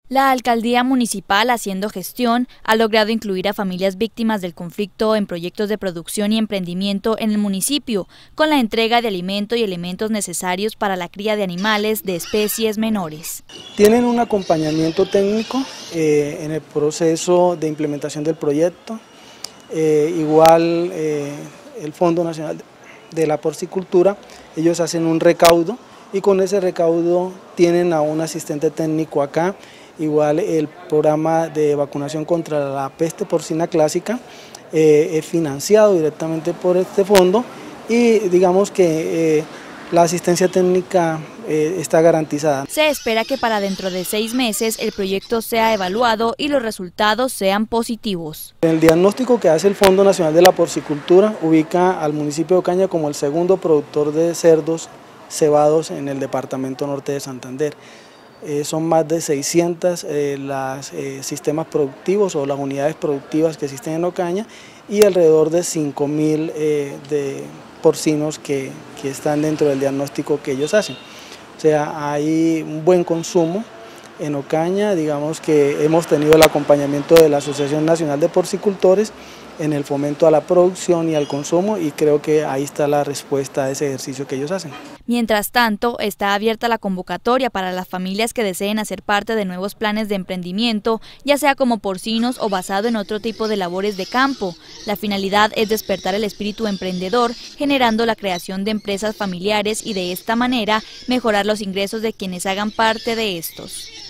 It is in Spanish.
La alcaldía municipal, haciendo gestión, ha logrado incluir a familias víctimas del conflicto en proyectos de producción y emprendimiento en el municipio, con la entrega de alimento y elementos necesarios para la cría de animales de especies menores. Tienen un acompañamiento técnico en el proceso de implementación del proyecto, igual el Fondo Nacional de la Porcicultura, ellos hacen un recaudo y con ese recaudo tienen a un asistente técnico acá. Igual el programa de vacunación contra la peste porcina clásica es financiado directamente por este fondo y digamos que la asistencia técnica está garantizada. Se espera que para dentro de 6 meses el proyecto sea evaluado y los resultados sean positivos. El diagnóstico que hace el Fondo Nacional de la Porcicultura ubica al municipio de Ocaña como el segundo productor de cerdos cebados en el departamento norte de Santander. Son más de 600 los sistemas productivos o las unidades productivas que existen en Ocaña y alrededor de 5.000 de porcinos que están dentro del diagnóstico que ellos hacen. O sea, hay un buen consumo en Ocaña, digamos que hemos tenido el acompañamiento de la Asociación Nacional de Porcicultores en el fomento a la producción y al consumo y creo que ahí está la respuesta a ese ejercicio que ellos hacen. Mientras tanto, está abierta la convocatoria para las familias que deseen hacer parte de nuevos planes de emprendimiento, ya sea como porcinos o basado en otro tipo de labores de campo. La finalidad es despertar el espíritu emprendedor, generando la creación de empresas familiares y de esta manera mejorar los ingresos de quienes hagan parte de estos.